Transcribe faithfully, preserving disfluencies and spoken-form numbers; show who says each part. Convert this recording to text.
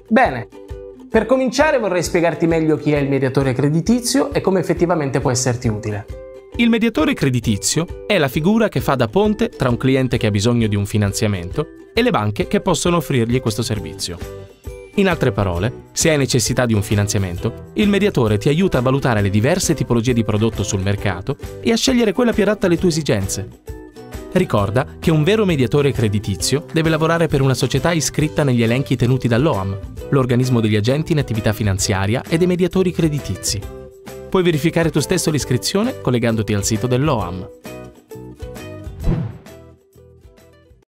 Speaker 1: Bene, per cominciare vorrei spiegarti meglio chi è il mediatore creditizio e come effettivamente può esserti utile.
Speaker 2: Il mediatore creditizio è la figura che fa da ponte tra un cliente che ha bisogno di un finanziamento e le banche che possono offrirgli questo servizio. In altre parole, se hai necessità di un finanziamento, il mediatore ti aiuta a valutare le diverse tipologie di prodotto sul mercato e a scegliere quella più adatta alle tue esigenze. Ricorda che un vero mediatore creditizio deve lavorare per una società iscritta negli elenchi tenuti dall'O A M, l'organismo degli agenti in attività finanziaria e dei mediatori creditizi. Puoi verificare tu stesso l'iscrizione collegandoti al sito dell'O A M.